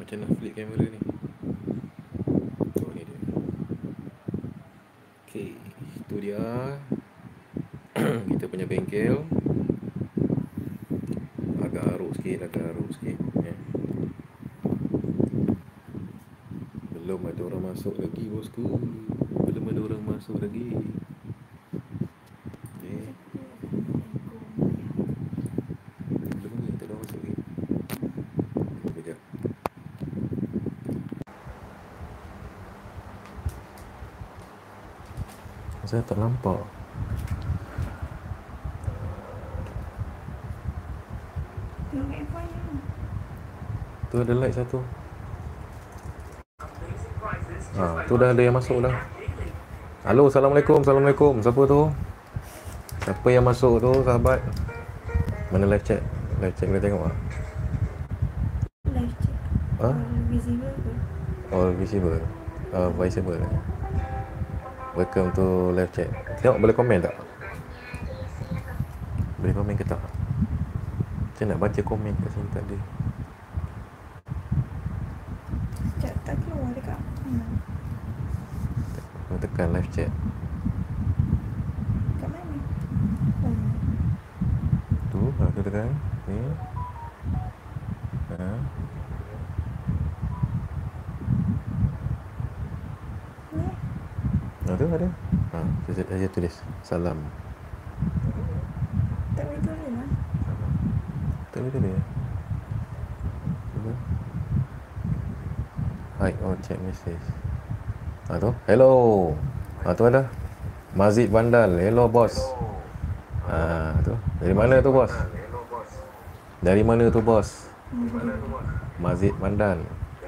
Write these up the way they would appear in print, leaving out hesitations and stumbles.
Macam nak flip kamera ni. Oh ni dia. Okay, itu dia kita punya bengkel. Agak aruk sikit ya. Belum ada orang masuk lagi bosku. Belum ada orang masuk lagi. Okay. Belum lagi, tak ada orang masuk lagi. Sekejap. Saya tak nampak. Tu ada light satu. Tu dah ada yang masuk dah. Halo, Assalamualaikum. Assalamualaikum. Siapa tu? Siapa yang masuk tu, sahabat? Mana live chat? Live chat kita tengok lah. Live chat. Ha? Visible ke? Oh, visible. Visible. Welcome to live chat. Tengok boleh komen tak? Boleh komen ke tak? Saya nak baca komen kat sini tadi. Chat tak keluar dekat mana? Tekan live chat. Kat mana? Tu tekan. Ni. Tu ada. Saya tulis salam. Tak boleh tulis lah. Tak boleh tulis. Hi, check message. Tu. Hello. Tu ada. Mazid Vandal. Hello bos. Tu. Dari mana tu bos? Dari mana tu bos? Mazid Vandal.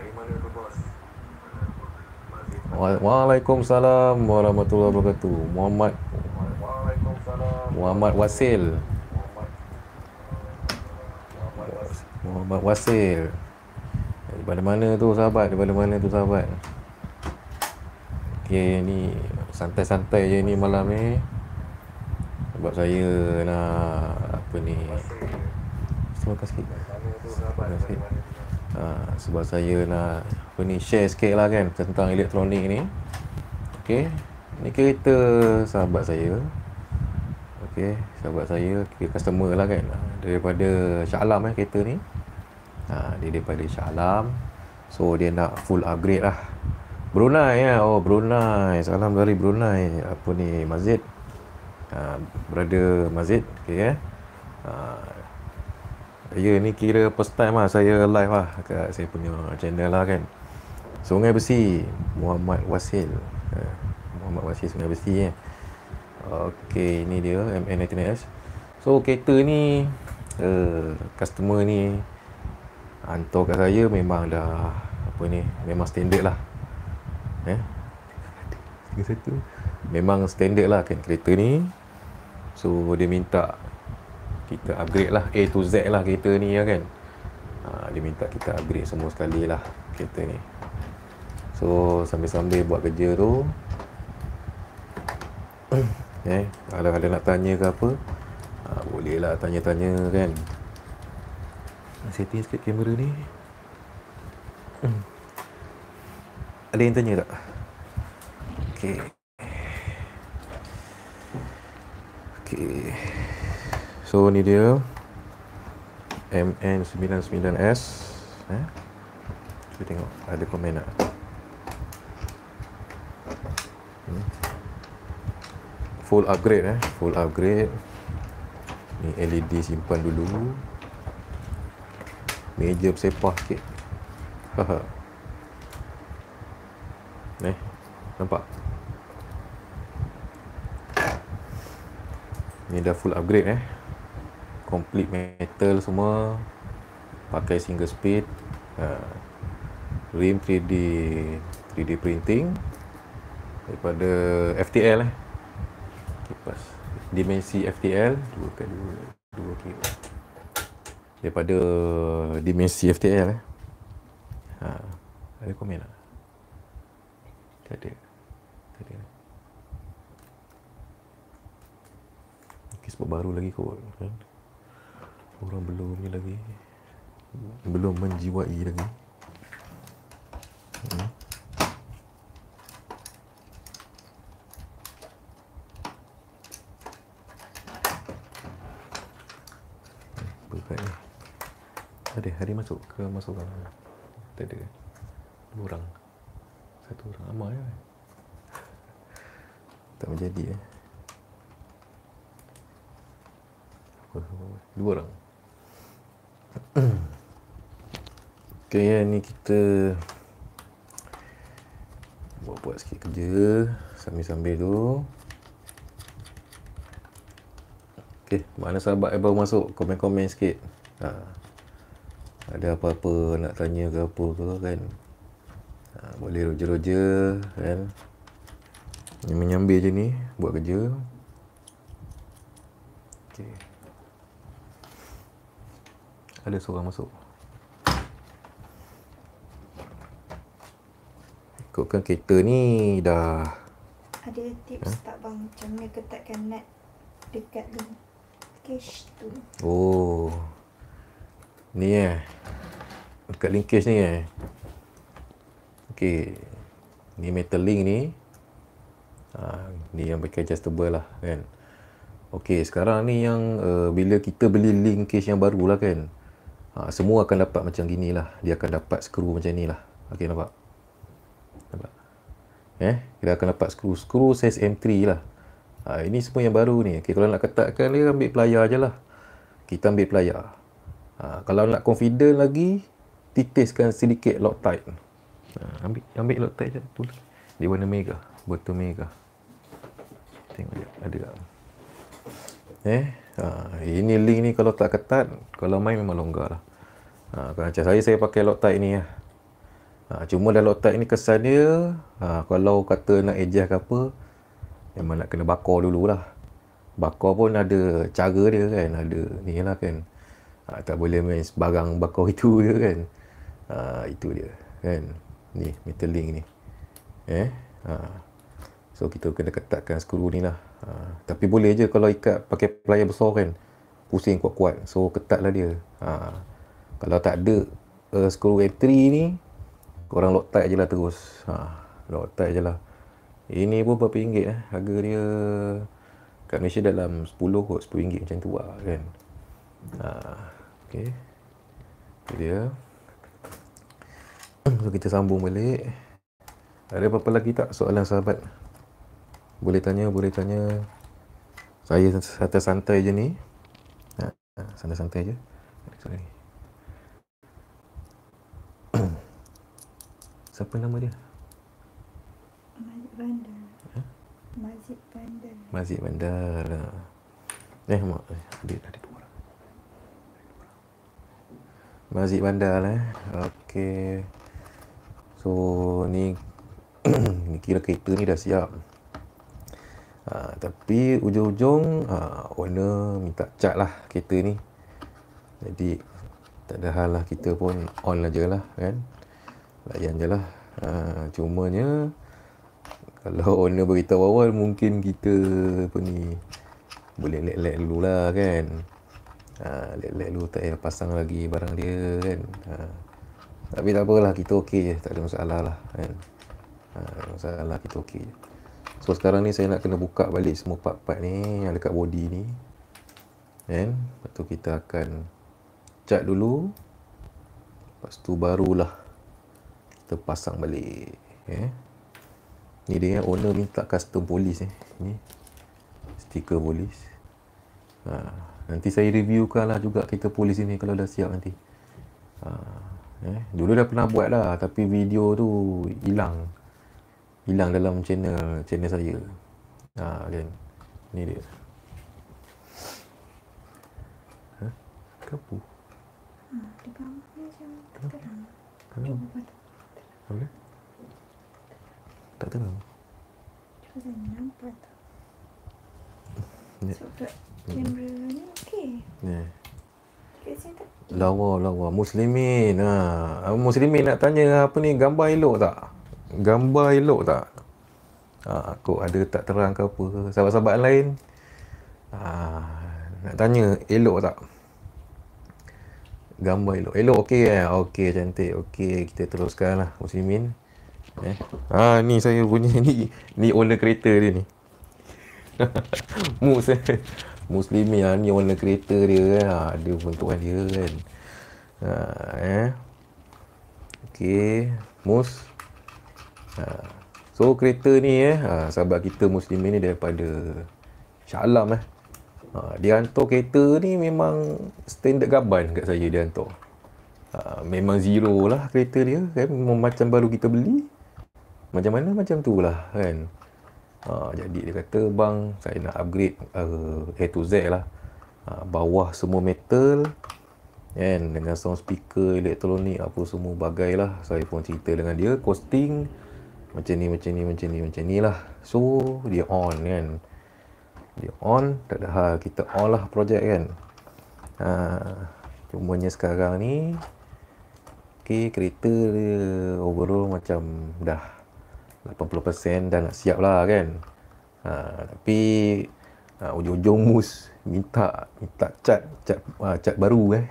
Waalaikumsalam warahmatullahi wabarakatuh. Muhammad Wasil. Muhammad Wasil. Daripada mana tu sahabat? Okey, ni santai-santai je ni malam ni. Sebab saya nak terima kasih. Sebab saya nak share sikit lah kan tentang elektronik ni. Okey, ni kereta sahabat saya. Okey, sahabat saya, customer lah kan, daripada Shah Alam kereta ni. Dia daripada Shah Alam. So dia nak full upgrade lah. Brunei ya. Oh Brunei. Salam dari Brunei. Mazid. Brother Mazid. Okey ya, ni kira first time lah saya live lah kat saya punya channel lah kan. Sungai Besi, Muhammad Wasil. Sungai Besi ya. Okey, ini dia MN19S. So kereta ni customer ni hantar kat saya memang dah memang standard lah. Memang standard lah kan kereta ni. So dia minta kita upgrade lah A to Z lah kereta ni ya kan. Dia minta kita upgrade semua sekali lah kereta ni. So sambil-sambil buat kerja tu kalau ada nak tanya ke apa, boleh lah tanya-tanya kan. Setting sikit kamera ni. Ada yang tanya tak? Okey. So ni dia MN99S. Cuba tengok ada komen tak. Full upgrade full upgrade. Ni LED simpan dulu. Meja bersepah sikit. Nampak? Ni dah full upgrade complete metal semua. Pakai single speed. Rim 3D printing daripada FTL kipas dimensi FTL 2 kilo daripada dimensi FTL ada komen tak? Tak ada. Sebab baru lagi kot kan? Orang belum ni lagi, belum menjiwai lagi. Tadi masuk ke masuk orang. Tak ada. 2 orang. 1 orang amal je. Tak menjadi 2 orang. Okay, ni kita buat sikit kerja sambil-sambil tu. Okay, mana sahabat yang baru masuk, komen-komen sikit. Ada apa-apa nak tanya ke apa ke kan. Boleh roja-roja kan. Menyambil je ni, buat kerja. Okay. Ada seorang masuk. Ikutkan kereta ni dah. Ada tips tak bang, macam mana ketatkan nut dekat linkage tu? Oh. Ni dekat linkage ni Okey. Ni metal link ni. Ni yang pakai adjustable lah kan. Okey, sekarang ni yang bila kita beli linkage yang baru lah kan. Semua akan dapat macam gini lah. Dia akan dapat skru macam ni lah. Okey, nampak? Nampak? Kita akan dapat skru size M3 lah. Ini semua yang baru ni. Okay, kalau nak ketatkan dia, ambil plier je lah. Kita ambil plier. Kalau nak confident lagi, titiskan sedikit Loctite. Ambil Loctite je. Tulis. Dia warna mega. Botol mega. Tengok dia. Ada tak? Ini link ni kalau tak ketat, kalau main memang longgar lah. Macam saya pakai Loctite ni lah. Cuma dalam Loctite ni kesan dia, kalau kata nak adjust ke apa, memang nak kena bakar dululah. Bakar pun ada cara dia kan, ada ni lah kan. Tak boleh main sebarang bakar itu je kan. Itu dia kan. Ni metal link ni. So kita kena ketatkan skru ni lah. Tapi boleh je kalau ikat pakai plier besar kan, pusing kuat-kuat. So ketatlah dia. Kalau tak ada skru M3 ni, korang Loctite je lah terus. Loctite je lah. Ini pun berapa ringgit harga dia kat Malaysia dalam 10 kot, RM10 macam tu lah kan. Okay. Itu dia. So kita sambung balik. Ada apa-apa lagi tak soalan sahabat? Boleh tanya. Saya santai-santai je ni. Santai-santai je. Sorry. Siapa nama dia? Mazid Bandar. Mazid Bandar. Mazid Bandar. Mak. Ada 2 orang. Mazid Bandar Okey. So ni ni kira kereta ni dah siap. Tapi ujung-ujung owner minta cat lah kereta ni. Jadi tak ada hal lah, kita pun on je lah kan. Layan je lah. Cumanya kalau owner beritahu awal, mungkin kita boleh let dulu lah kan. Let dulu, tak payah pasang lagi barang dia kan. Tapi tak apalah, kita okey je, tak ada masalah lah kan. Masalah, kita okey je. So sekarang ni saya nak kena buka balik semua part-part ni yang dekat body ni kan. Lepas tu kita akan cat dulu. Lepas tu barulah kita pasang balik. Ni dia owner minta custom polis ni. Stiker polis. Nanti saya reviewkan lah juga kereta polis ni kalau dah siap nanti. Dulu dah pernah buat lah, tapi video tu hilang dalam channel saya. Kan. Ni dia. Kapu. Dia gambar macam terang. Apa? Tak terang. Cuba saya nampak tak. Ya. So kat kamera ni okey. Kat sini tak. Lawa. Muslimin. Muslimin nak tanya apa ni, gambar elok tak? Kok ada tak terang ke apa? Sahabat-sahabat lain nak tanya elok tak? Gambar elok okey okey, cantik. Okey, kita teruskan lah Muslimin. Ni saya punya ni owner kereta dia ni. Muslimin ni owner kereta dia kan. Ada bentukan dia kan. Okey, mus. So kereta ni sahabat kita Muslimin ni daripada Shah Alam dia hantar kereta ni memang standard gaban kat saya dia hantar. Memang zero lah kereta dia kan, memang macam baru kita beli. Macam mana macam tu lah kan. Jadi dia kata, bang saya nak upgrade A to Z lah. Bawah semua metal kan, dengan sound speaker, elektronik apa semua bagai lah. Saya pun cerita dengan dia costing macam ni lah. So dia on kan. Dia on, tak ada hal, kita on lah projek kan. Cumanya sekarang ni kereta dia overall macam dah 80% dah nak siap lah kan. Tapi ujung-ujung mus minta cat baru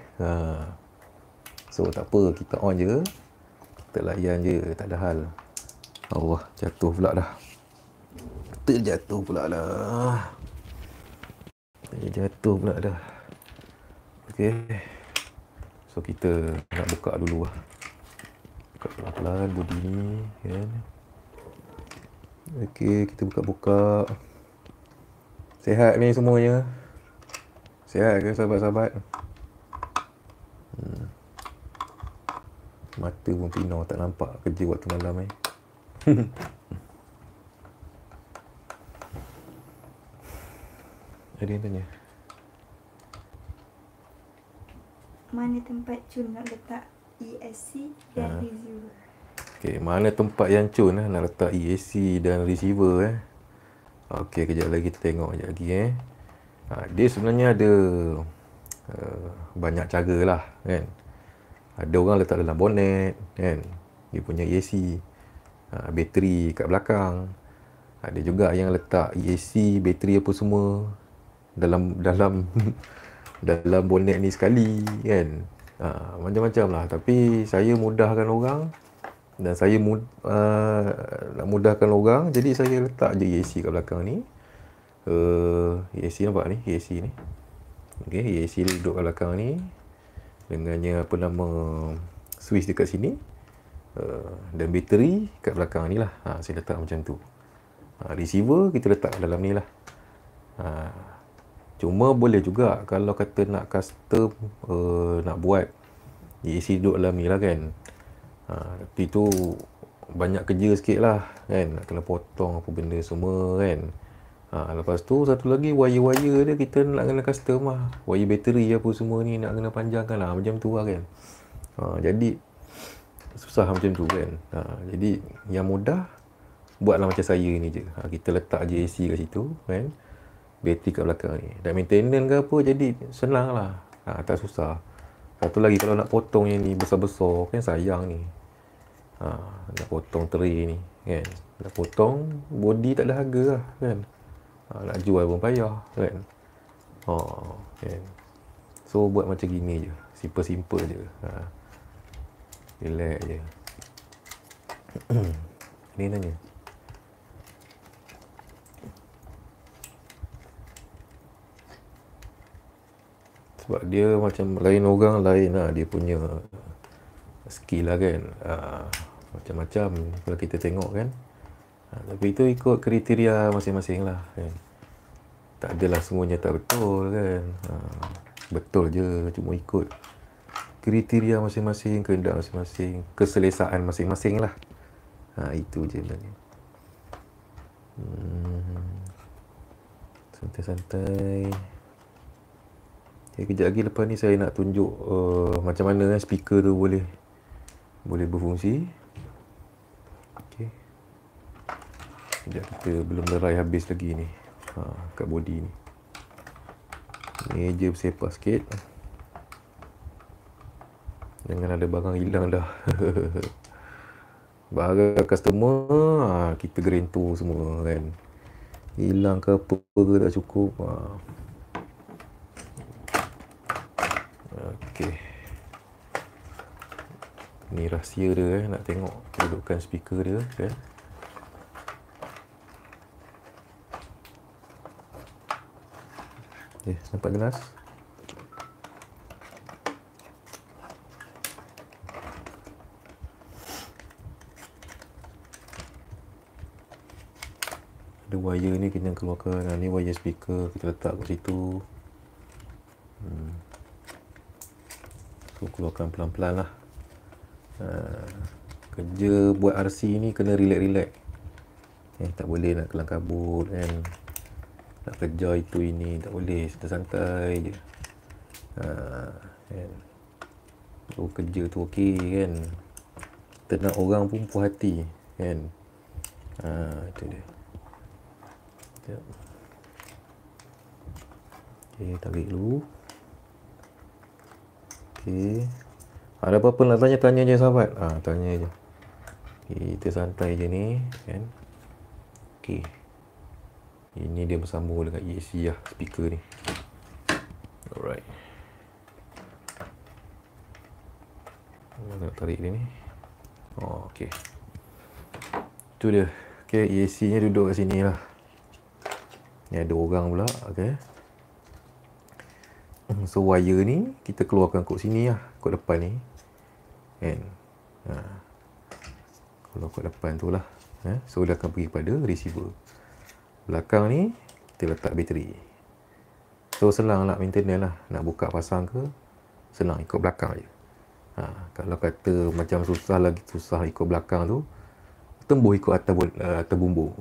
So tak apa, kita on je, kita layan je, tak ada hal. Allah, jatuh pula dah. Terjatuh pula dah. Okey. So kita nak buka dulu lah. Buka pelan-pelan bodi ni kan. Okey, kita buka-buka. Sihat ni semuanya? Sihat ke sahabat-sahabat? Mata pun pinar, tak nampak kerja waktu malam Ada yang tanya? Mana tempat Cun nak letak ESC dan receiver? Okey, mana tempat yang Cun nak letak ESC dan receiver Okey, kejap lagi kita tengok kejap lagi Dia sebenarnya ada banyak cara lah kan. Ada orang letak dalam bonnet kan, dia punya ESC, bateri kat belakang. Ada juga yang letak ESC, bateri apa semua dalam dalam bonnet ni sekali kan. Macam-macam lah. Tapi saya mudahkan orang, dan saya nak mudahkan orang, jadi saya letak je ESC kat belakang ni. ESC nampak ni, ESC ni. Okey, ESC ni duduk kat belakang ni dengannya apa nama switch dekat sini. Dan bateri kat belakang ni lah. Saya letak macam tu. Receiver kita letak dalam ni lah. Cuma boleh juga kalau kata nak custom, nak buat ESC duduk dalam ni lah kan. Tapi tu banyak kerja sikit lah kan, nak kena potong apa benda semua kan. Lepas tu satu lagi wire-wire dia kita nak kena custom lah. Wire bateri apa semua ni nak kena panjangkan lah, macam tu lah kan. Jadi susah macam tu kan. Jadi yang mudah buatlah macam saya ni je. Kita letak je AC kat situ kan, bateri kat belakang ni, dan maintenance ke apa, jadi senang lah. Tak susah. Satu lagi, kalau nak potong yang ni besar-besar kan sayang ni. Nak potong tray ni kan, nak potong body tak ada harga lah kan. Nak jual pun payah kan. Kan. So buat macam gini je, simple-simple je. Relax je. Ni nanya. Sebab dia macam lain orang, lain lah dia punya skill lah kan. Macam-macam kalau kita tengok kan. Tapi itu ikut kriteria masing-masing lah kan. Tak adalah semuanya tak betul kan. Betul je, cuma ikut kriteria masing-masing, kehendak masing-masing, keselesaan masing-masing lah. Itu je sebenarnya. Santai-santai. Okay, kejap lagi lepas ni saya nak tunjuk macam mana speaker tu boleh berfungsi. Okay. Kejap, kita belum lerai habis lagi ni. Kat body ni. Ni je bersepak sikit. Jangan ada barang hilang dah. Barang customer kita gerentu semua kan. Hilang ke apa ke tak cukup. Okey. Ni rahsia dia nak tengok kedudukan speaker dia kan. Nampak jelas? Ada wire ni kena keluarkan. Ni wire speaker kita letak kat situ. So keluarkan pelan-pelan lah. Kerja buat RC ni kena relax-relax. Tak boleh nak kelang kabut kan. Nak kerja itu ini tak boleh, santai-santai je. Kan. So kerja tu okey kan. Kita nak orang pun puas hati kan. Itu dia. Sekejap. Okey, tarik dulu. Okey. Ada apa-apa nak tanya je sahabat. Tanya je. Okay, kita santai je ni kan. Okey. Ini dia bersambung dengan ESC lah, speaker ni. Alright. Nak tarik dia ni. Okey. Itu dia. Okey, ESC nya duduk kat sini lah. Ni ada orang pula. Okey. So wire ni kita keluarkan kat sini lah, kat depan ni. Kan. Kalau kat depan tu lah. So dia akan pergi pada receiver. Belakang ni kita letak bateri. So senang nak maintenance lah. Nak buka pasang ke, senang ikut belakang je. Kalau kata macam lagi susah ikut belakang tu, tembus ikut atas bumbung.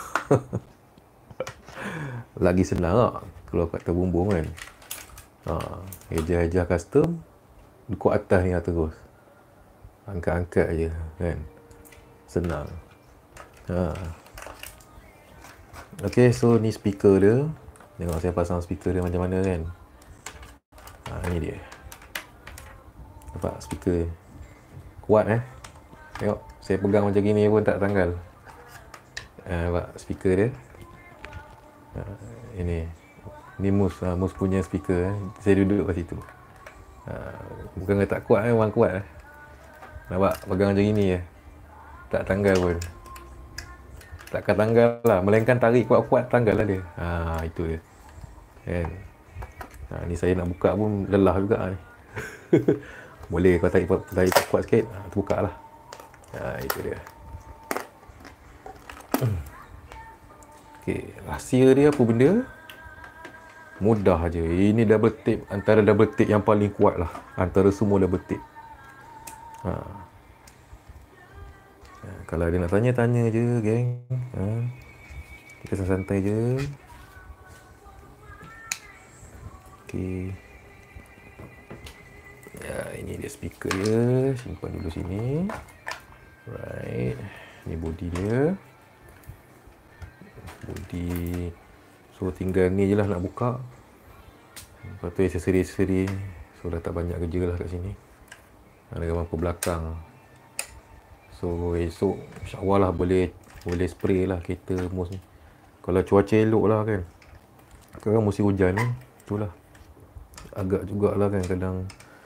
Lagi senang lah kalau kat atas bumbung kan. Eja-eja custom ikut atas ni lah terus. Angkat-angkat je kan. Senang. Okay, so ni speaker dia. Tengok saya pasang speaker dia macam mana kan. Ni dia. Nampak speaker kuat Tengok saya pegang macam gini pun tak tanggal. Nampak speaker dia. Ini Mus punya speaker. Saya duduk kat situ. Bukan tak kuat memang kuat Nampak pegang macam gini je. Tak tanggal pun. Takkan tanggal lah. Melainkan tarik kuat-kuat tanggal lah dia. Itu dia. Kan. Ni saya nak buka pun lelah juga ni. Boleh kalau tarik kuat sikit. Terbuka lah. Itu dia. Okay. Rahsia dia apa benda? Mudah je. Ini double tape. Antara double tape yang paling kuat lah. Antara semua double tape. Kalau ada nak tanya je geng. Kita santai je. Okay. Ini dia speaker dia. Simpan dulu sini. Right. Ni body dia. Body. So tinggal ni je lah nak buka. Lepas tu aksesori-aksesori. So dah tak banyak kerja lah kat sini. Ada lampu belakang. So esok insyaAllah lah boleh spray lah kereta Mus ni. Kalau cuaca elok lah kan. Sekarang musim hujan ni. Itulah. Agak jugalah kan kadang.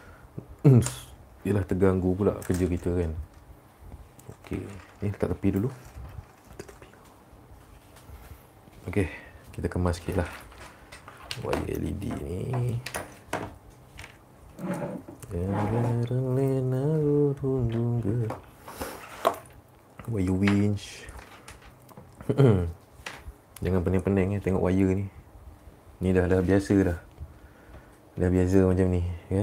Yelah terganggu pula kerja kita kan. Okey. Ni letak tepi dulu. Okey. Kita kemas sikit lah. Wire LED ni. Wire winch. Jangan pening-pening tengok wire ni. Ni dah biasa dah. Dah biasa macam ni kan.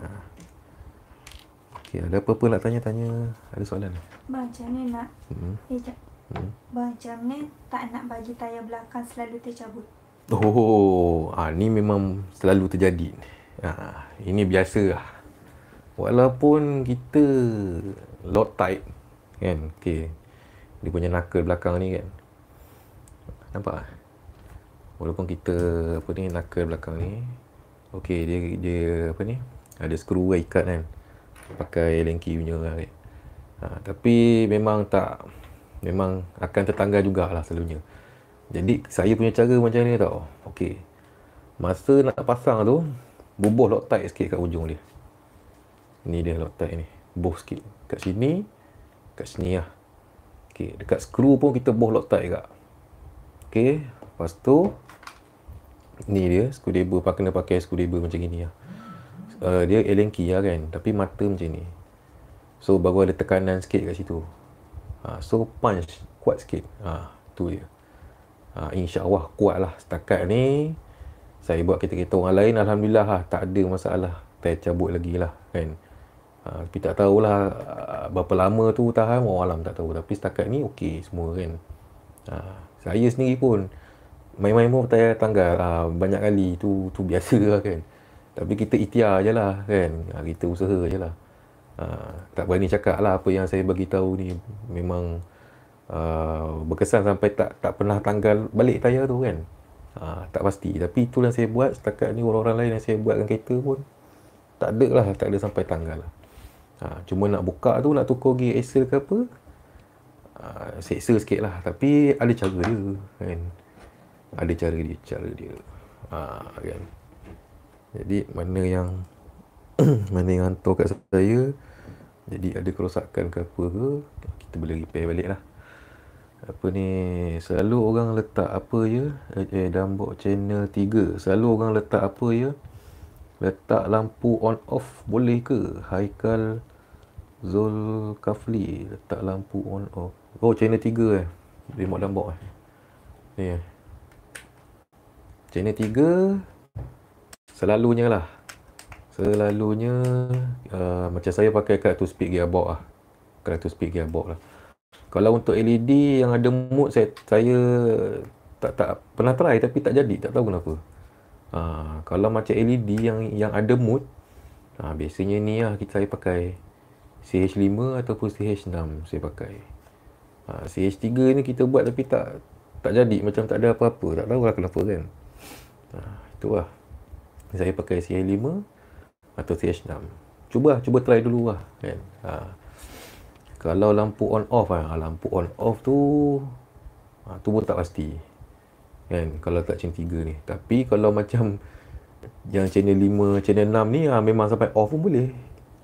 Okey, ada apa-apa nak tanya? Ada soalan? Bang, macam ni nak Bang, macam ni tak nak bagi tayar belakang selalu tercabut. Ni memang selalu terjadi. Ini biasa lah. Walaupun kita lock tight kan. Okey. Dia punya knuckle belakang ni kan. Nampak? Walaupun kita knuckle belakang ni. Okey, dia ada skru ikat kan. Pakai Lenki punya kan. Tapi memang akan tertanggal jugalah selalunya. Jadi saya punya cara macam ni tau. Okey. Masa nak pasang tu, bubuh Loctite sikit kat ujung dia. Ni dia Loctite ni. Bubuh sikit. Kat sini lah. Okey, dekat skru pun kita bubuh Loctite juga. Okey, lepas tu ni dia screwdriver, kena pakai screwdriver macam gini lah. Dia Allen key lah kan, tapi mata macam ni. So baru ada tekanan sikit kat situ. So punch kuat sikit. Tu dia. InsyaAllah kuat lah. Setakat ni saya buat kereta-kereta orang lain, Alhamdulillah lah, tak ada masalah. Tercabut lagi lah kan. Tapi tak tahulah berapa lama tu tahan, orang alam tak tahu. Tapi setakat ni okey semua kan. Saya sendiri pun main-main pun tanggal banyak kali tu biasa lah kan. Tapi kita ikhtiar je lah kan. Kita usaha je lah. Tak berani cakap lah apa yang saya bagi tahu ni memang berkesan sampai tak pernah tanggal balik tayar tu kan. Tak pasti. Tapi itulah saya buat. Setakat ni orang-orang lain yang saya buatkan kereta pun tak ada lah, tak ada sampai tanggal lah. Cuma nak buka tu, nak tukar gear axle ke apa, seksa sikit lah. Tapi ada cara dia kan. Ada cara dia kan. Jadi mana yang mana yang hantar kat saya, jadi ada kerosakan ke apa ke, kita boleh repair balik lah. Apa ni, selalu orang letak apa je, Dambok channel 3, selalu orang letak apa je, letak lampu on off boleh ke? Haikal Zulkafli letak lampu on off. Oh, channel 3 remote Dambok ni channel 3 selalunya lah. Selalunya macam saya pakai kat 2 speed gearbox lah. Kat 2 speed gearbox lah. Kalau untuk LED yang ada mood, saya tak pernah try tapi tak jadi, tak tahu kenapa. Kalau macam LED yang ada mood, biasanya ni lah saya pakai CH5 ataupun CH6 saya pakai. CH3 ni kita buat tapi tak jadi, macam tak ada apa-apa, tak tahulah kenapa kan. Itulah. Saya pakai CH5 atau CH6. Cuba try dulu lah kan. Kalau lampu on off lampu on off tu pun tak pasti kan kalau tak channel 3 ni. Tapi kalau macam yang channel 5, channel 6 ni memang sampai off pun boleh.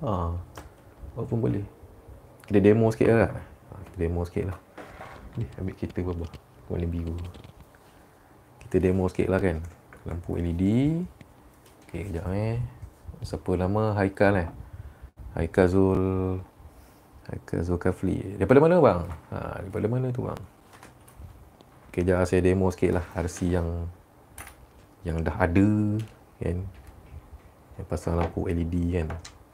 Off pun boleh. Kita demo sikit lah. Kita demo sikit lah. Ni ambil kereta bawah warna biru. Kita demo sikit lah kan. Lampu LED. Okey, kejap Siapa nama? Haikal Haikal Zulkafli. Daripada mana bang? Daripada mana tu bang? Okay, sekejap saya demo sikit lah RC yang dah ada kan. Yang pasang lampu LED kan.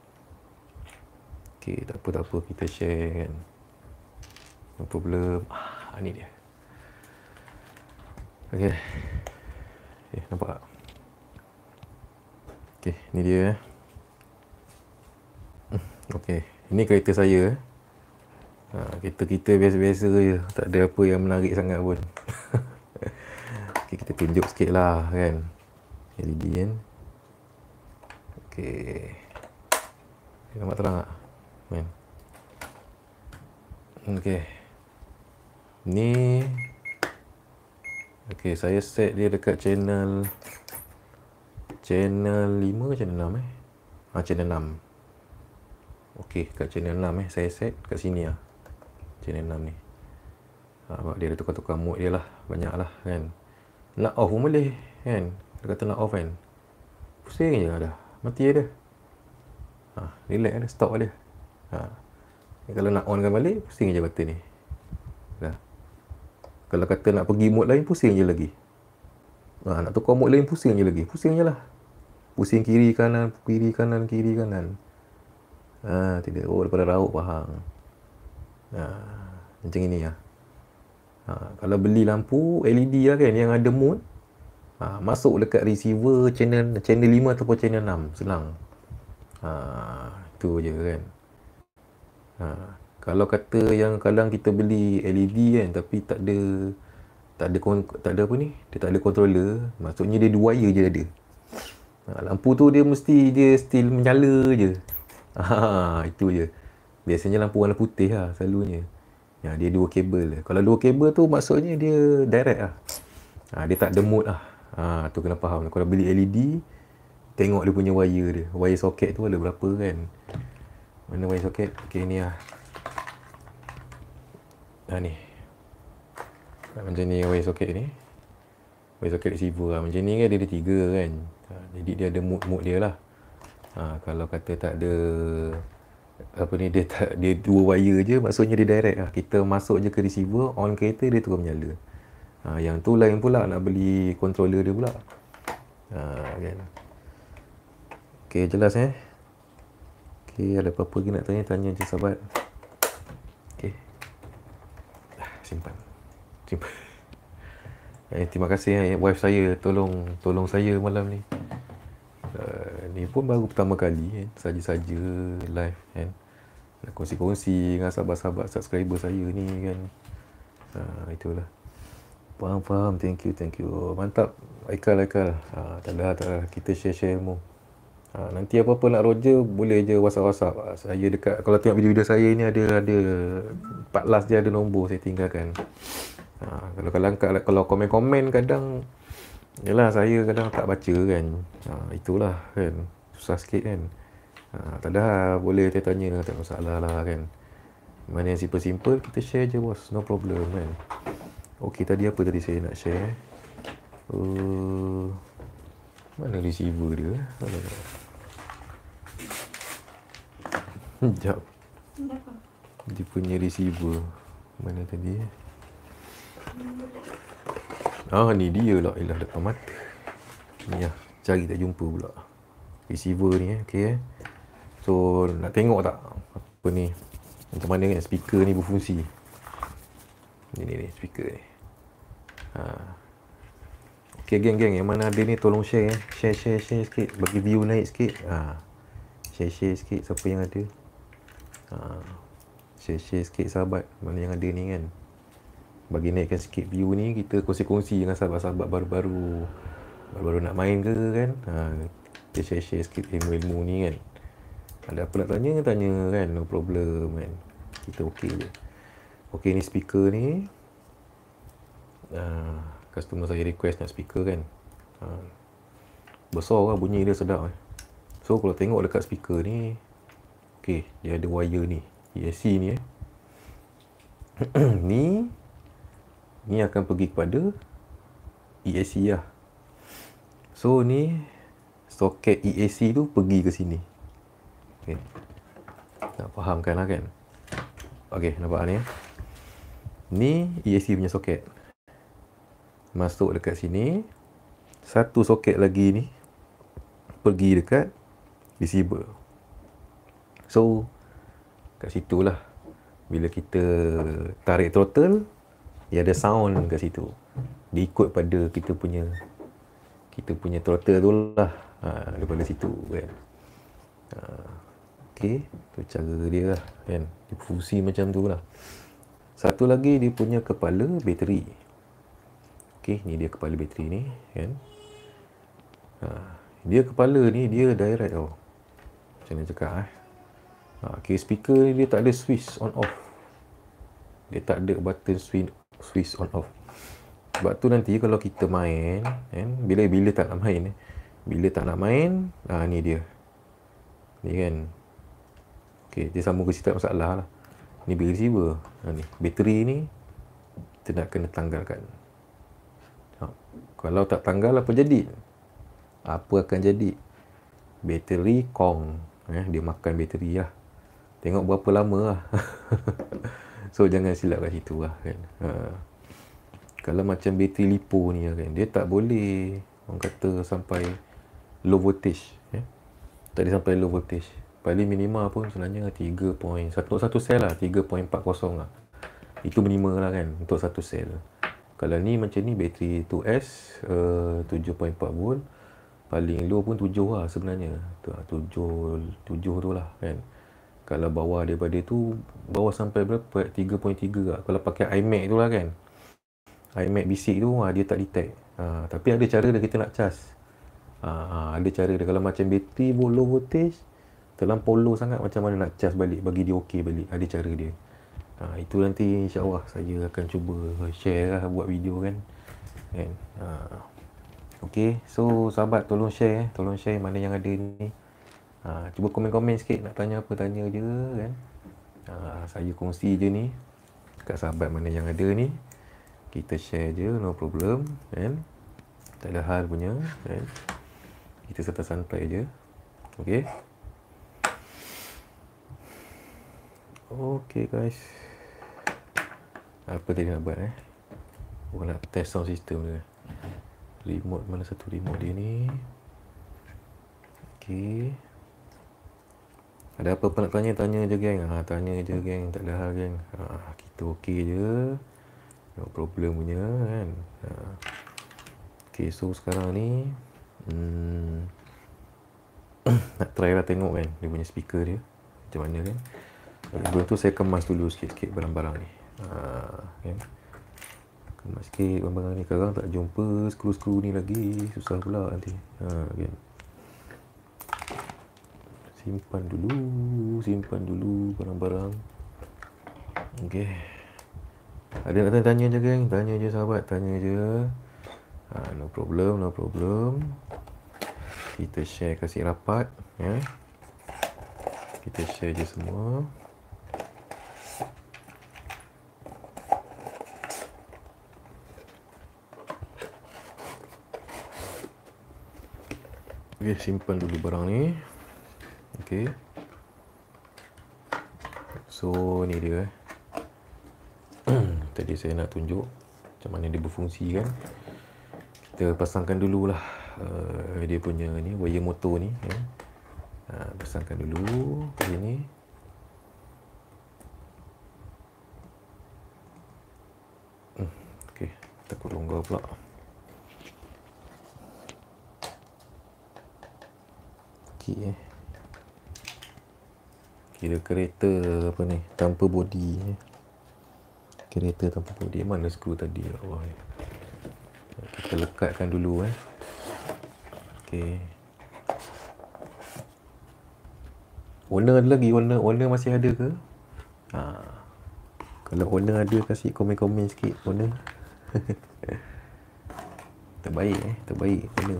Okay, tak apa kita share kan. No problem. Ni dia. Okay, nampak tak? Okay, ni dia. Okay, ini kereta saya. Kereta kita biasa-biasa je, tak ada apa yang menarik sangat pun. Okay, kita tunjuk sikit lah kan LED kan. Okay, nampak terang tak kan? Okay, ni okay, saya set dia dekat channel 5 ke channel 6 channel 6. Okey, kat channel 6 saya set kat sini lah. Channel 6 ni. Sebab dia ada tukar-tukar mode dia lah, banyak lah kan. Nak off pun boleh kan. Dia kata nak off kan, pusing je dah, mati je dah. Relax dah, stop dia. Kalau nak on kan balik, pusing je button ni dah. Kalau kata nak pergi mode lain, pusing je lagi. Nak tukar mode lain, pusing je lagi. Pusing je lah. Pusing kiri kanan. Tidak. Daripada raut faham. Macam ini lah. Kalau beli lampu LED lah kan, yang ada mood, masuk dekat receiver channel 5 ataupun channel 6. Senang. Itu je kan. Kalau kata yang kadang kita beli LED kan, tapi tak ada apa ni, dia tak ada controller, maksudnya dia 2 wire je ada. Lampu tu dia still menyala je. Itu je. Biasanya lampu warna putih lah selalunya. Dia 2 kabel. Kalau 2 kabel tu maksudnya dia direct lah. Dia tak ada mode lah. Tu kena faham. Kalau beli LED, tengok dia punya wire dia. Wire soket tu ada berapa kan. Mana wire soket? Okay, ni lah. Ni. Macam ni wire soket ni. Wire soket receiver lah. Macam ni kan dia ada 3 kan. Jadi dia ada mode dia lah. Kalau kata tak ada apa ni, dia 2 wire je, maksudnya dia direct lah. Kita masuk je ke receiver, on kereta, dia terus menyala. Yang tu lain pula, nak beli controller dia pula. Kan. Okay, jelas Okay, ada apa-apa lagi nak tanya je sahabat. Okay. Simpan. Terima kasih wife saya tolong saya malam ni. Ni pun baru pertama kali saja-saja live kan. Nak kongsi-kongsi dengan sahabat-sahabat subscriber saya ni kan. Itulah. Faham. Thank you. Mantap. Aikal. Tak ada. Kita share ilmu. Nanti apa-apa nak roger, boleh je WhatsApp. Saya dekat, kalau tengok video-video saya ni ada 14 dia ada nombor saya tinggalkan. Kalau komen-komen kadang, yalah saya kadang tak baca kan. Itulah kan. Susah sikit kan. Tak ada, boleh tanya, tak masalah lah kan. Mana yang simple-simple, kita share je bos. No problem kan. Okay, tadi apa tadi saya nak share? Mana receiver dia? Sekejap. Dia punya receiver. Mana tadi? Ni dia lah. Depan mata. Ni lah. Cari tak jumpa pula. Receiver ni okay. So, nak tengok tak apa ni, macam mana kan speaker ni berfungsi. Ni speaker ni. Okay geng, yang mana ada ni tolong share. Share sikit, bagi view naik sikit. Share sikit siapa yang ada. Share sikit sahabat mana yang ada ni kan. Bagi naikkan sikit view ni, kita kongsi-kongsi dengan sahabat-sahabat baru nak main ke kan. Kita share sikit ilmu-ilmu ni kan. Ada apa nak tanya kan, no problem kan. Kita okey je. Okay, ni speaker ni. Customer saya request nak speaker kan. Besar lah, bunyi dia sedap. So kalau tengok dekat speaker ni, okay, dia ada wire ni, ESC ni ni akan pergi kepada ESC lah. So ni soket ESC tu pergi ke sini. Okay. Nak fahamkan lah kan. Okay, nampak ni Ni ESC punya soket. Masuk dekat sini. Satu soket lagi ni pergi dekat receiver. So kat situlah bila kita tarik throttle, dia ada sound kat situ. Dia ikut pada kita punya throttle tu lah. Daripada situ kan. Okay, tu cara dia lah kan. Dia fungsi macam tu lah. Satu lagi dia punya kepala bateri. Okay, ni dia kepala bateri ni kan. Dia kepala ni dia direct tau. Macam mana cakap okay, speaker ni dia tak ada switch on off. Dia tak ada button switch on off. Sebab tu nanti kalau kita main kan, bila tak nak main ni dia. Ni kan. Okay, dia sambung ke situ tak masalah lah. Ni receiver. Ni bateri ni kita nak kena tanggalkan. Kalau tak tanggal apa jadi? Apa akan jadi? Bateri kong. Dia makan bateri lah. Tengok berapa lama lah. So jangan silap kat situ lah kan. Kalau macam bateri lipo ni kan, dia tak boleh orang kata sampai low voltage. Tak boleh sampai low voltage. Paling minima pun sebenarnya 3 point, satu sel lah 3.40 lah. Itu minima lah kan untuk satu sel. Kalau ni macam ni bateri 2S 7.4 volt, paling low pun 7 lah sebenarnya. 7 tu lah kan. Kalau bawah daripada tu, bawah sampai berapa? 3.3 lah. Kalau pakai iMac tu lah kan. iMac basic tu dia tak detect. Tapi ada cara dia kita nak cas. Ada cara dia. Kalau macam bateri low voltage, terlampau low sangat, macam mana nak cas balik bagi dia okey balik. Ada cara dia. Itu nanti insya-Allah saya akan cuba share lah, buat video kan. Okey, so sahabat tolong share mana yang ada ni. Cuba komen-komen sikit, nak tanya apa tanya je kan. Saya kongsi je ni kat sahabat mana yang ada ni. Kita share je, no problem kan. Tak ada hal punya kan. Kita santai-santai je. Okey. Okay guys. Apa tadi nak buat nak test sound system dia. Remote, mana satu remote dia ni. Okay. Ada apa-apa nak tanya, tanya je geng. Tanya je geng, tak ada hal geng. Kita okey je. No problem punya kan. Okay, so sekarang ni nak try lah tengok kan dia punya speaker dia macam mana kan. Sebelum tu saya kemas dulu sikit-sikit barang-barang ni. Kan? Kemas sikit barang-barang ni. Sekarang tak jumpa skru-skru ni lagi. Susah pula nanti. Kan? Simpan dulu barang-barang. Okay. Ada nak tanya je geng. Tanya je sahabat. Tanya je. No problem. Kita share kasih rapat. Kita share je semua. Okay, simpan dulu barang ni. Okay. So ni dia. Tadi saya nak tunjuk macam mana dia berfungsi kan. Kita pasangkan dululah dia punya ni wire motor ni ya. Pasangkan dulu ke sini. Okey, takut longgar pula. Okey. Kira kereta apa ni tanpa bodi ni. Kereta tanpa bodi. Mana skru tadi ya Allah. Kita lekatkan dulu Okey. Owner ada lagi? Owner masih ada ke? Kalau owner ada, kasih komen-komen sikit owner. Terbaik owner.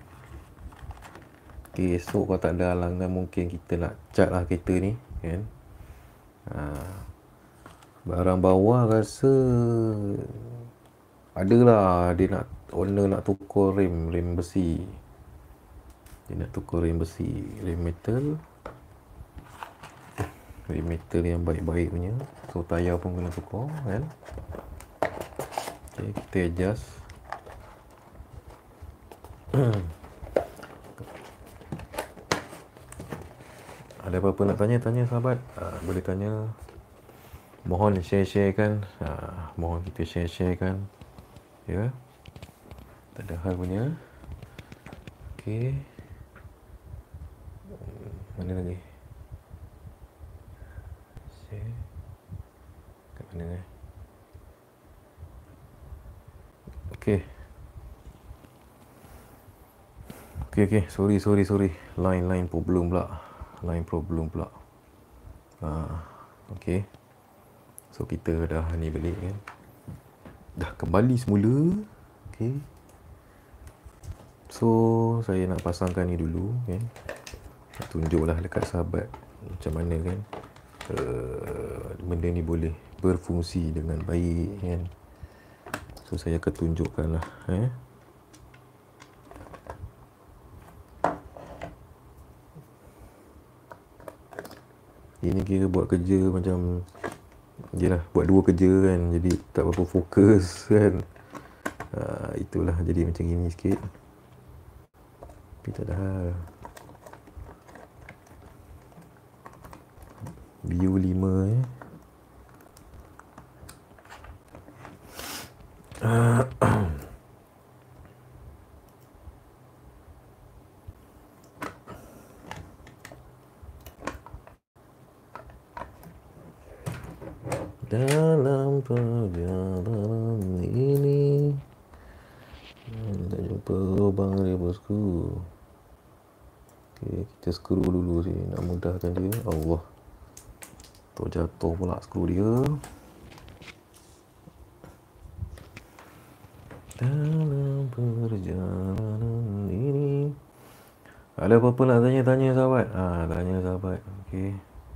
Okey, esok kalau tak ada halangan mungkin kita nak cat lah kereta ni kan. Barang bawah rasa adalah dia nak owner nak tukar rem besi. Dia nak tukar rem besi, rem metal yang baik-baik punya. So tayar pun kena tukar kan. Okay, kita adjust. Ada apa-apa nak tanya sahabat, boleh tanya. Mohon share-sharekan. Mohon kita share-sharekan ya. Tak ada hal punya. Okey. Mana lagi? Share. Kat mana Okey. Sorry. Line problem pula. Okey. So kita dah ni balik kan. Dah kembali semula. Okey. So saya nak pasangkan ni dulu kan. Tunjuklah dekat sahabat macam mana kan benda ni boleh berfungsi dengan baik kan. So saya akan tunjukkan lah Ini kira buat kerja macam yelah, buat dua kerja kan. Jadi tak berapa fokus kan. Itulah jadi macam gini sikit. Tapi tak ada hal. View 5 Dalam perjalanan ini tak jumpa lubang dia bosku. Okay, kita skru dulu sini nak mudahkan dia. Allah, jatuh pula skru dia. Dalam perjalanan ini. Ada apa-apa nak tanya sahabat? Tanya sahabat. Okey.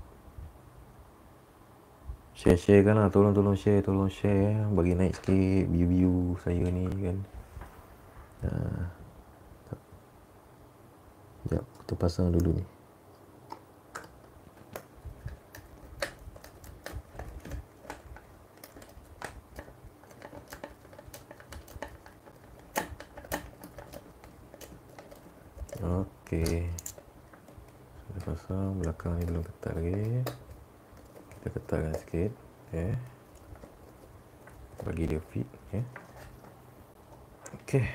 Share kan lah. Tolong share. Bagi naik sikit view saya ni kan. Sekejap, kita pasang dulu ni. Okey. Sudah pasang, belakang ni belum ketat lagi. Kita ketatkan sikit. Okey. Bagi dia fit. Okey.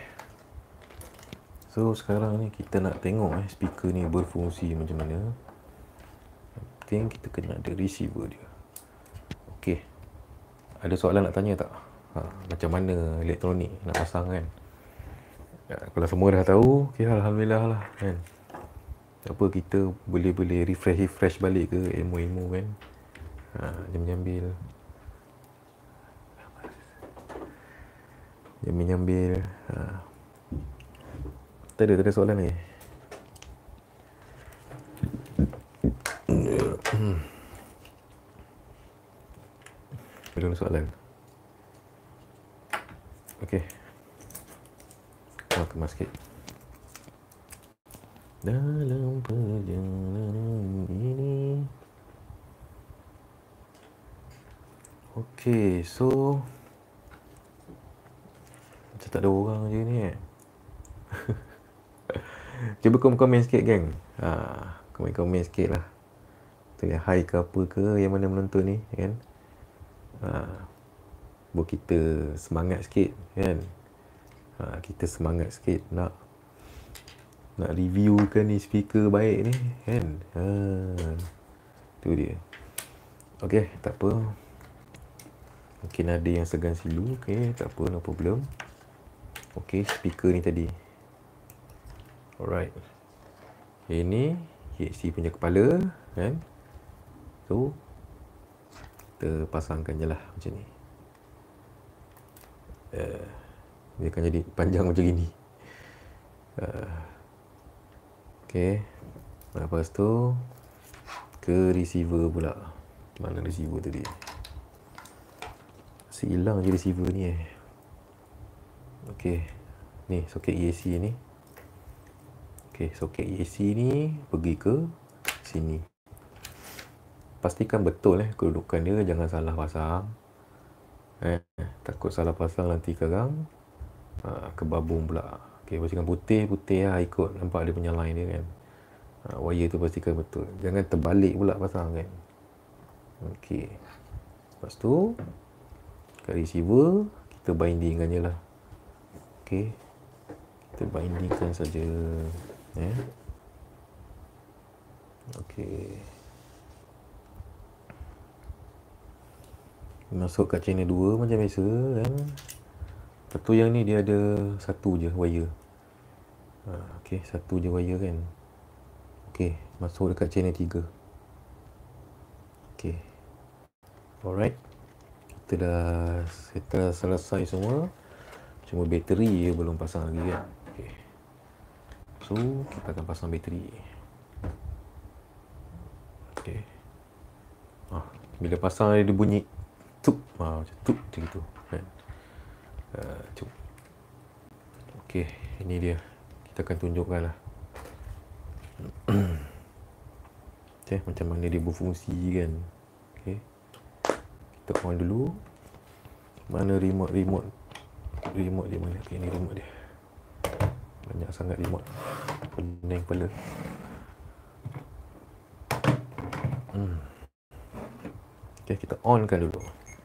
So sekarang ni kita nak tengok speaker ni berfungsi macam mana. Yang penting kita kena ada receiver dia. Okey. Ada soalan nak tanya tak? Macam mana elektronik nak pasang kan? Kalau semua dah tahu, okey, alhamdulillah lah kan. Apa kita boleh refresh balik ke ilmu kan. Dia menyambil. Tak ada soalan lagi. Ada soalan. Okey. Kemas sikit. Dalam perjalanan ini. Okey, so macam tak ada orang je ni Cuba komen sikit geng. Komen sikit lah. Tulis hi ke apa ke yang mana menonton ni kan. Buat kita semangat sikit kan. Kita semangat sikit nak reviewkan ni speaker baik ni kan. Tu dia. Okey, tak apa. Mungkin ada yang segan silu. Okey, tak apa, no problem. Okey, speaker ni tadi. Alright. Ini HC punya kepala kan. So kita pasangkan je lah macam ni. Dia akan jadi panjang macam gini. Okey. Lepas tu ke receiver pula. Mana receiver tadi? Hilang je receiver ni Okey. Ni soket EAC ni. Okey, soket EAC ni pergi ke sini. Pastikan betul kedudukan dia, jangan salah pasang. Takut salah pasang nanti sekarang kebabung pula. Okey, pastikan putih lah ikut nampak dia punya line dia kan. Wire tu pastikan betul. Jangan terbalik pula pasang kan. Okey. Lepas tu kat receiver kita bindingkan je lah. Okey. Kita bindingkan saja. Okey. Masuk kat channel 2 macam biasa kan. Lepas tu yang ni dia ada satu je wire. Okey, satu je wire kan. Okey, masuk dekat channel 3. Okey. Alright. Kita dah selesai semua. Cuma bateri je belum pasang lagi kan. Okey. So, kita akan pasang bateri. Okey. Bila pasang dia bunyi tup, macam tup macam gitu kan. Cuk. Okey, ini dia. Kita akan tunjukkan lah. Okey, macam mana dia berfungsi kan. Okey. Kita on dulu. Mana remote dia mana? Okay, ni remote dia. Banyak sangat remote. Pening kepala. Okay, kita on kan dulu.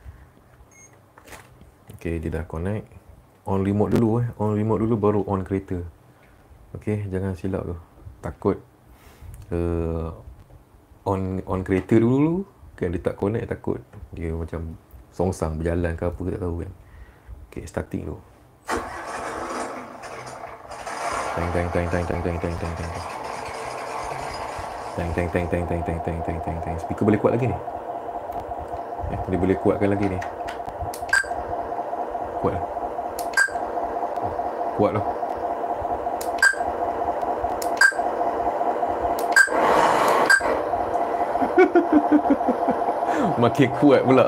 Okay, dia dah connect. On remote dulu On remote dulu baru on kereta. Okay, jangan silap tu. Takut on kereta dulu kan dia tak connect, takut dia macam songsang berjalan ke apa tak tahu kan. Okay, starting tu. Tang. Speaker boleh kuat lagi ni. Dia boleh kuatkan lagi ni. Kuat lah. Kuat lah. Makin kuat pula.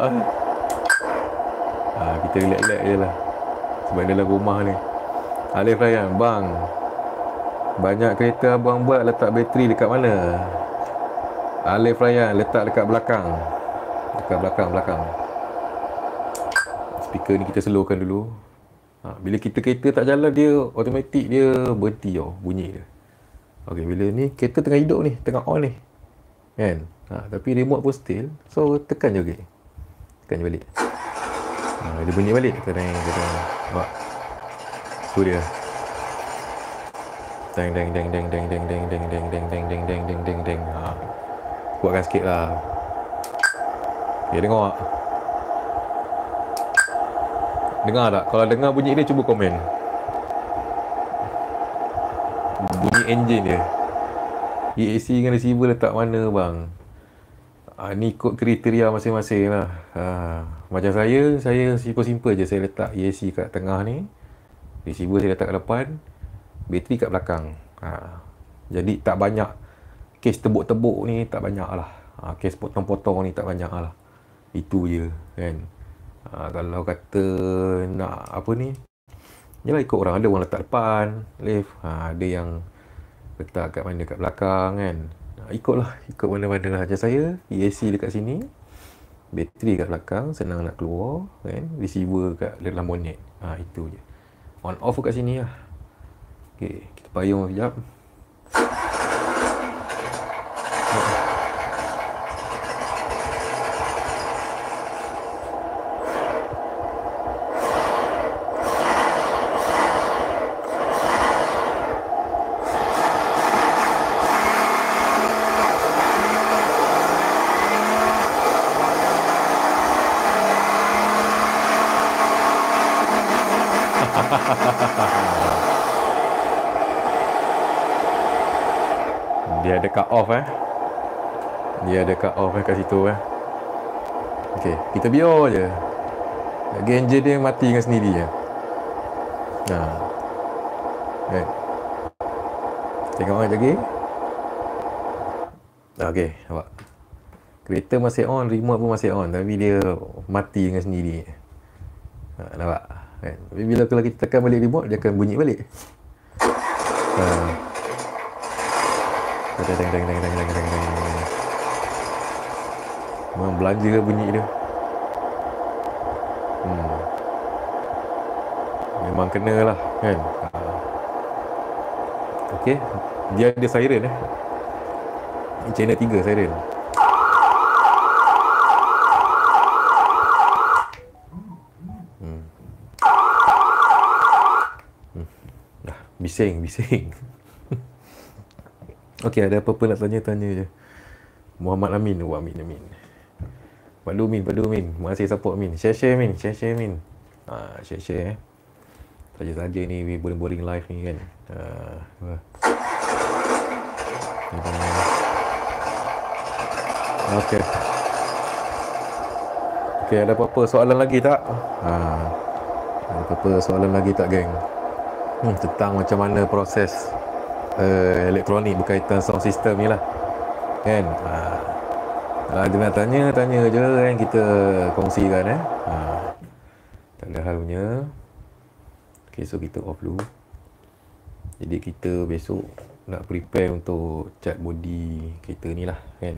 Kita relax-relax je lah. Sebab dalam rumah ni. Alif Rayyan, bang, banyak kereta abang buat letak bateri dekat mana? Alif Rayyan, letak dekat belakang. Dekat belakang. Speaker ni kita slowkan dulu. Bila kita kereta tak jalan, dia automatik dia berhenti bunyi dia. Okey, bila ni kereta tengah hidup ni, tengah on ni. Kan? Tapi remote pun still. So tekan je okey. Tekan je balik. Dia bunyi balik. Tadang. Nampak? Tu dia. Deng deng deng deng deng deng deng deng deng deng deng deng deng deng deng deng. Kuatkan sikit lah. Okay, dengar tak? Dengar tak? Kalau dengar bunyi dia, cuba komen. Bunyi enjin dia. EAC dengan receiver letak mana bang? Ni ikut kriteria masing-masing lah. Macam saya simple-simple je. Saya letak EAC kat tengah ni. Receiver saya letak kat depan. Bateri kat belakang. Jadi tak banyak. Kes tebuk-tebuk ni tak banyak lah. Kes potong-potong ni tak banyak lah. Itu je kan. Kalau kata nak apa ni, yalah ikut orang. Ada orang letak depan lift, ada yang letak kat mana, kat belakang kan. Ikut mana-mana lah. Macam saya EAC dekat sini, bateri kat belakang, senang nak keluar kan. Receiver kat dalam bonnet. Itu je. On off kat sini lah. Okay, kita payung sekejap. Dia ada cut off Dia ada cut off kat situ Okey, kita biar je. Lagi enjin dia mati dengan sendiri je. Kan. Tengok lagi. Okey, nampak. Kereta masih on, remote pun masih on, tapi dia mati dengan sendiri. Nampak? Kan? Tapi bila kalau kita tekan balik remote, dia akan bunyi balik. Memang belanja bunyi dia. Memang kena lah kan. Okey, dia ada siren channel 3 siren. Bising. Okey, ada apa-apa nak tanya je. Muhammad Amin. Padu Min. Terima kasih support Min. Share Min. Share. Saja-saja ni boring live ni kan. Okey, ada apa-apa soalan lagi tak? Ada apa-apa soalan lagi tak, geng? Tentang macam mana proses elektronik berkaitan sound system ni lah. Kan? Kalau ada nak tanya je kan, kita kongsikan tak ada hal punya. Okay, so kita off dulu. Jadi kita besok nak prepare untuk cat body kereta ni lah kan.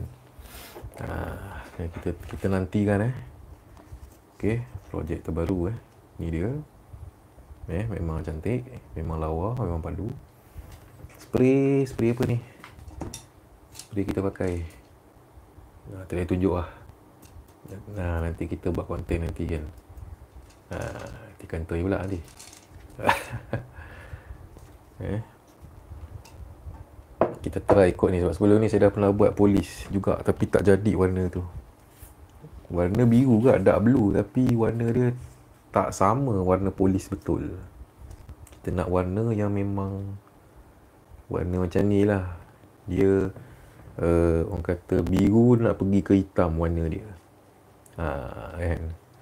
Kita nantikan Okay, projek terbaru ni dia. Memang cantik, memang lawa, memang padu. Spray apa ni? Spray kita pakai. Tadi tunjuk lah. Nanti kita buat konten nanti kan. Nanti kantoi pula nanti. Kita try ikut ni. Sebab sebelum ni saya dah pernah buat polis juga, tapi tak jadi warna tu. Warna biru ke, dark blue, tapi warna dia tak sama warna polis betul. Kita nak warna yang memang warna macam ni lah. Dia orang kata biru nak pergi ke hitam warna dia. Kan.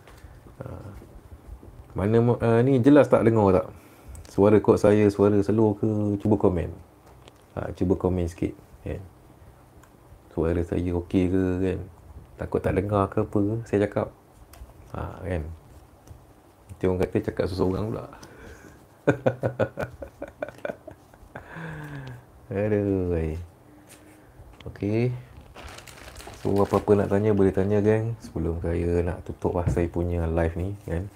Mana ni jelas tak dengar tak? Suara kod saya, suara slow ke? Cuba komen. Cuba komen sikit kan. Suara saya okey ke kan? Takut tak dengar ke apa ke saya cakap. Kan. Nanti orang kata cakap seseorang pula. Aduh. Okey. So apa-apa nak tanya boleh tanya geng. Sebelum saya nak tutup saya punya live ni kan.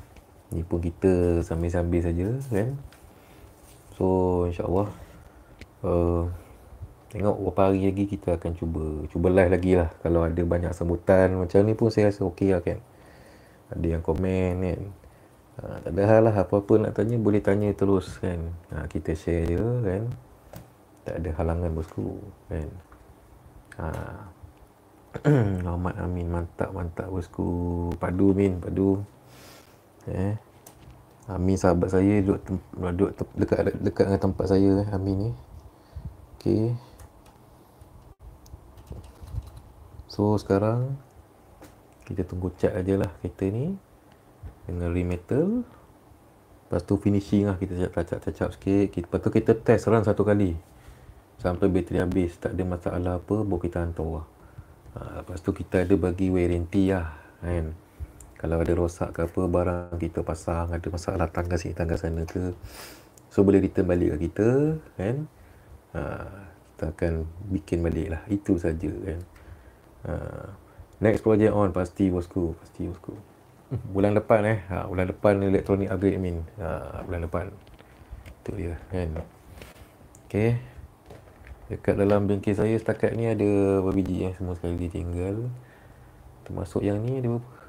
Ni pun kita sambil-sambil saja kan. So insya-Allah Tengok beberapa hari lagi kita akan cuba live lagi lah. Kalau ada banyak sambutan macam ni pun saya rasa okey lah kan. Ada yang komen kan. Tak ada hal lah, apa-apa nak tanya boleh tanya terus kan. Kita share je kan. Tak ada halangan bosku kan. Muhammad Amin, mantap bosku. Padu Min, padu. Amin sahabat saya duduk dekat dengan tempat saya Amin ni. Okey. So sekarang kita tunggu cat ajalah kereta ni dengan rim metal. Lepas tu finishing lah, kita touch-up sikit. Lepas tu kita test run satu kali sampai bateri habis, tak ada masalah apa, baru kita hantar lah. Lepas tu kita ada bagi warranty lah kan. Kalau ada rosak ke apa barang kita pasang, ada masalah tangga sini tangga sana ke, so boleh return balik ke kita kan. Kita akan bikin balik lah, itu saja kan. Next project on pasti bosku. Bulan depan bulan depan electronic upgrade Min. Bulan depan itu dia kan. Okay, dekat dalam bengkel saya setakat ni ada berapa biji semua sekali tinggal, termasuk yang ni ada berapa,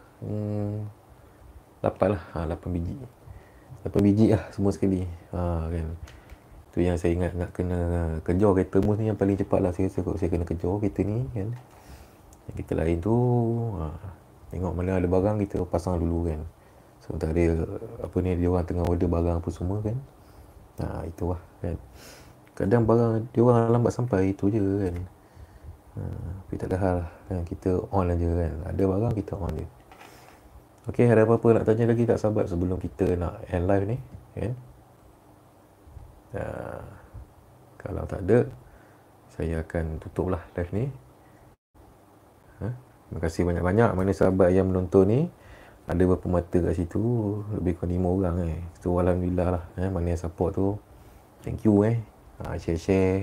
8 lah. 8 biji lah semua sekali kan. Tu yang saya ingat nak kena kejar kereta mus ni yang paling cepat lah saya rasa. Kalau saya kena kejar kereta ni kan, yang kita lain tu tengok mana ada barang kita pasang dulu kan. Sementara dia orang tengah order barang apa semua kan. Itulah kan. Kadang barang dia orang lambat sampai, itu je kan. Tapi tak ada hal kan, kita on aja kan. Ada barang kita on je. Okey, ada apa-apa nak tanya lagi tak sahabat sebelum kita nak end live ni kan? Kalau tak ada, saya akan tutup lah live ni. Terima kasih banyak-banyak mana sahabat yang menonton ni. Ada berapa mata kat situ, lebih kurang 5 orang So alhamdulillah lah mana yang support tu. Thank you share-share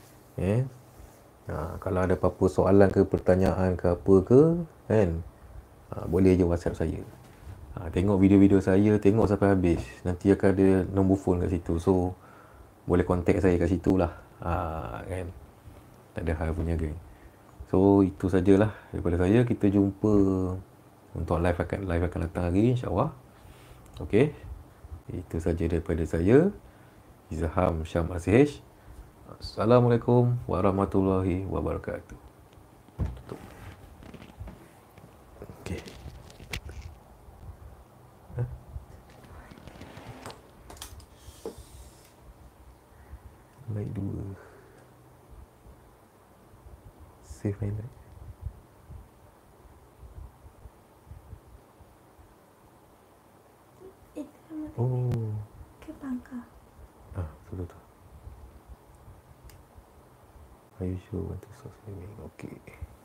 kalau ada apa-apa soalan ke pertanyaan ke apa ke kan, boleh je WhatsApp saya. Tengok video-video saya, tengok sampai habis. Nanti akan ada nombor phone kat situ, so boleh contact saya kat situ lah kan. Tak ada hal punya geng. So itu sajalah daripada saya. Kita jumpa untuk live akan datang hari insya-Allah. Okey. Itu saja daripada saya. Izham Syam ACH. Assalamualaikum warahmatullahi wabarakatuh. Tutup. Okey. Mic 2. Save my mic. Oh. Ke pangkal. Betul. Are you sure want to start streaming? Okay.